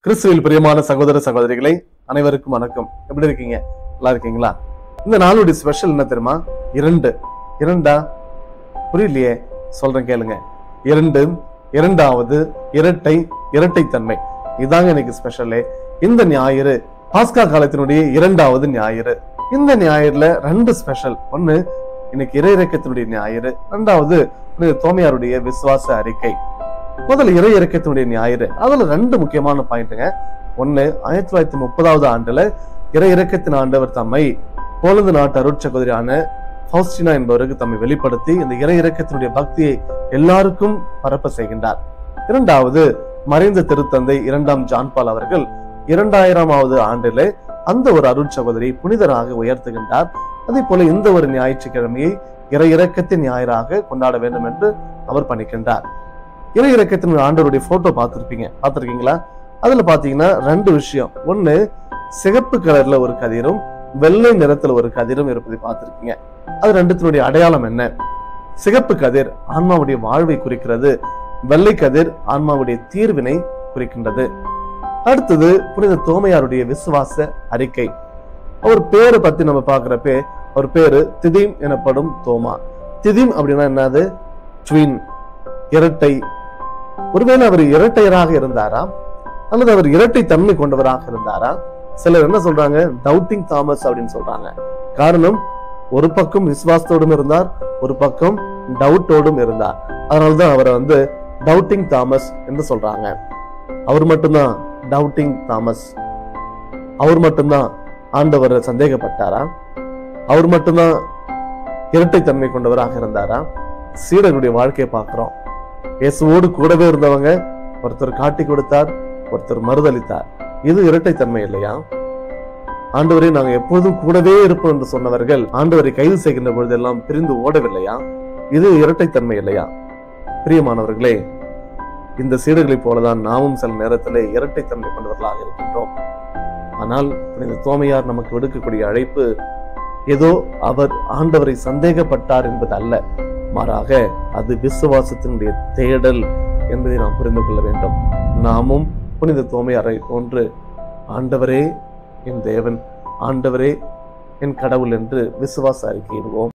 கிறிஸ்துவில் பிரியமான சகோதர சகோதரிகளை அனைவருக்கும் வணக்கம். எப்படி இருக்கீங்க? நல்லா இருக்கீங்களா? இந்த நாளுடைய ஸ்பெஷல் என்ன தெரியுமா? இரண்டா புரியலையே, சொல்றேன் கேளுங்க. இரண்டாவது இரட்டைத்தன்மை. இதாங்க இன்னைக்கு ஸ்பெஷலே. இந்த ஞாயிறு பாஸ்கா காலத்தினுடைய இரண்டாவது ஞாயிறு. இந்த ஞாயிறுல ரெண்டு ஸ்பெஷல். ஒண்ணு இன்னைக்கு இறையிறக்கத்தினுடைய ஞாயிறு, இரண்டாவது தோமையாருடைய விசுவாச அறிக்கை. முதல்ல இறையிறக்கத்தினுடைய ஞாயிறு. அதுல ரெண்டு முக்கியமான பாயிண்ட்டுங்க. ஒண்ணு, 1930 ஆண்டுல இறையிறக்கத்தின் ஆண்டவர் தம்மை போலந்து நாட்டு அருட்சகோதரியான ஃபவுஸ்டினா என்பவருக்கு தம்மை வெளிப்படுத்தி இந்த இறையிறக்கத்தினுடைய பக்தியை எல்லாருக்கும் பரப்ப செய்கின்றார். இரண்டாவது, மறைந்த திருத்தந்தை 2ஆம் ஜான் பால் அவர்கள் 2000ஆவது ஆண்டிலே அந்த ஒரு அருட்சகோதரி புனிதராக உயர்த்துகின்றார். அதே போல இந்த ஒரு ஞாயிற்றுக்கிழமையை இறையிறக்கத்தின் ஞாயிறாக கொண்டாட வேண்டும் என்று அவர் பணிக்கின்றார். இறையிறக்கத்தின் ஆண்டவருடைய போட்டோ பார்த்திருக்கீங்களா? அதுல பாத்தீங்கன்னா ரெண்டு விஷயம். ஒண்ணு, சிகப்பு கலர்ல ஒரு கதிரும் வெள்ளை நிறத்துல ஒரு கதிரும் இருப்பதை பார்த்திருக்கீங்க. அது ரெண்டுத்தினுடைய அடையாளம் என்ன? சிகப்பு கதிர் ஆன்மாவுடைய வாழ்வை குறிக்கிறது, வெள்ளை கதிர் ஆன்மாவுடைய தீர்வினை குறிக்கின்றது. அடுத்தது புனித தோமையாருடைய விசுவாச அறிக்கை. அவர் பேரை பத்தி நம்ம பாக்குறப்ப அவர் பேரு திதீம் எனப்படும் தோமா. திதீம் அப்படின்னா என்னது? ட்வின், இரட்டை. ஒருவேளை அவர் இரட்டையராக இருந்தாரா அல்லது அவர் இரட்டை தன்மை கொண்டவராக இருந்தாரா? சிலர் என்ன சொல்றாங்க? டவுட்டிங் தாமஸ் அப்படின்னு சொல்றாங்க. காரணம், ஒரு பக்கம் விசுவாசத்தோடும் இருந்தார், ஒரு பக்கம் டவுட்டோடும் இருந்தார். அதனாலதான் அவரை டவுட்டிங் தாமஸ் என்று சொல்றாங்க. அவர் மட்டும்தான் டவுட்டிங் தாமஸ்? அவர் மட்டும்தான் ஆண்டவர் சந்தேகப்பட்டாரா? அவர் மட்டும்தான் இரட்டை தன்மை கொண்டவராக இருந்தாரா? சீடனுடைய வாழ்க்கையை பார்க்கிறோம். இயேசுவோடு கூடவே இருந்தவங்க, ஒருத்தர் காட்டி கொடுத்தார், ஒருத்தர் மறுதளித்தார். இது இரட்டைத்தன்மை இல்லையா? ஆண்டவரை நாங்க எப்பொழுதும் கூடவே இருப்போம் என்று சொன்னவர்கள் ஆண்டவரை கைது செய்கின்ற பொழுதெல்லாம் பிரிந்து ஓடவில்லையா? இது இரட்டைத்தன்மை இல்லையா? பிரியமானவர்களே, இந்த சீடர்களைப் போலதான் நாமும் சில நேரத்திலே இரட்டைத்தன்மை கொண்டவர்களாக இருக்கின்றோம். ஆனால் இந்த தோமையார் நமக்கு விடுக்கக்கூடிய அழைப்பு ஏதோ அவர் ஆண்டவரை சந்தேகப்பட்டார் என்பது அல்ல, மாறாக அது விசுவாசத்தினுடைய தேடல் என்பதை நாம் புரிந்து கொள்ள வேண்டும். நாமும் புனித தோமையாரை போன்று ஆண்டவரே என் தேவன், ஆண்டவரே என் கடவுள் என்று விசுவாச அறிக்கையிடுவோம்.